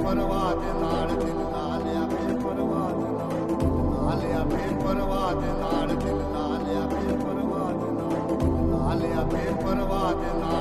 ਬੇਪਰਵਾਹ ਦੇ ਨਾਲ ਦਿਲ ਲਾ ਲਿਆ, ਬੇਪਰਵਾਹ ਦੇ ਨਾਲ ਲਾ ਲਿਆ, ਬੇਪਰਵਾਹ ਦੇ ਨਾਲ ਦਿਲ ਲਾ ਲਿਆ, ਬੇਪਰਵਾਹ ਦੇ ਨਾਲ ਲਾ ਲਿਆ, ਬੇਪਰਵਾਹ ਦੇ ਨਾਲ